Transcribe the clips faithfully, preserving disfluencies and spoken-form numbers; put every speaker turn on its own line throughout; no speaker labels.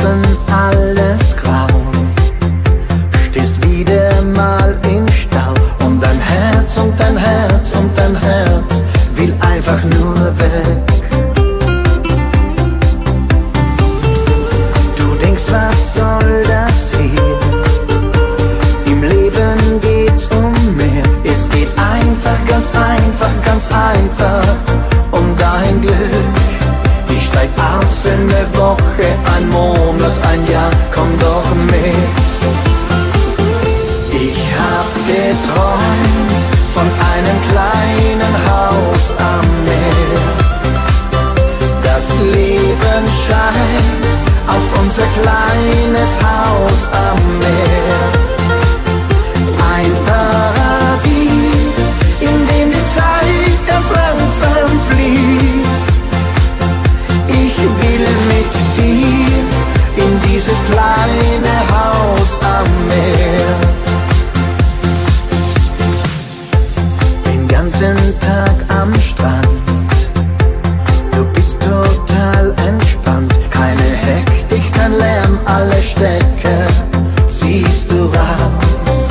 draußen alles grau, stehst wieder mal im Stau und dein Herz und dein Herz und dein Herz will einfach nur weg. Du denkst, was soll das hier? Im Leben geht's um mehr. Es geht einfach, ganz einfach, ganz einfach um dein Glück. Ich steig aus für eine Woche, ein Monat, ein Jahr, komm doch mit. Ich hab geträumt von einem kleinen Haus am Meer. Das Leben scheint auf unser kleines Haus am Meer. Ein Paradies, in dem die Zeit ganz langsam fließt. Ich will mit dir in dieses kleine Haus am Meer. Den ganzen Tag am Strand, du bist total entspannt. Keine Hektik, kein Lärm, alle Stecker ziehst du raus.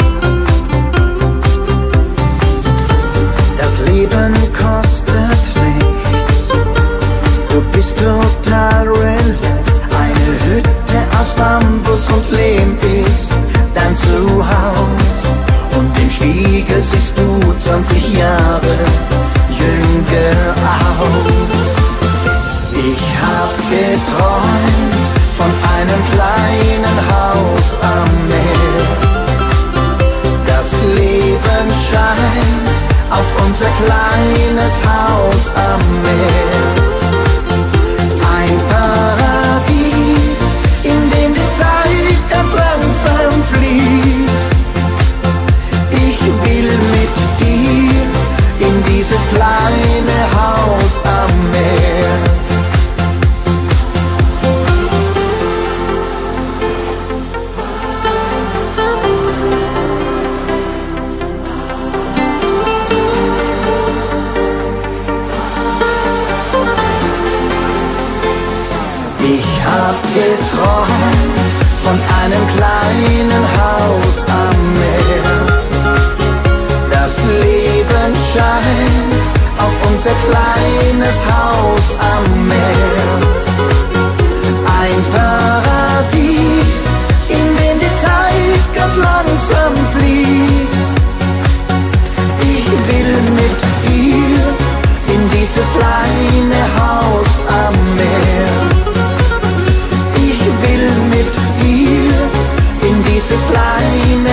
Das Leben kostet nichts, du bist total relaxed. Eine Hütte aus Bambus und Lehm ist dein Zuhause. Und im Spiegel siehst du zwanzig Jahre jünger aus. Ich hab geträumt von einem kleinen Haus am Meer. Das Leben scheint auf unser kleines Haus am Meer. Ein Paradies, in dem die Zeit ganz langsam fließt. Ich will mit dir in dieses kleine Haus am Meer. Ich hab geträumt von einem kleinen Haus am Meer. Das Leben scheint auf unser kleines Haus am Meer. Ein Paradies, in dem die Zeit ganz langsam fließt. Ich will mit dir in dieses kleine Haus am Meer. Ich will mit dir in dieses kleine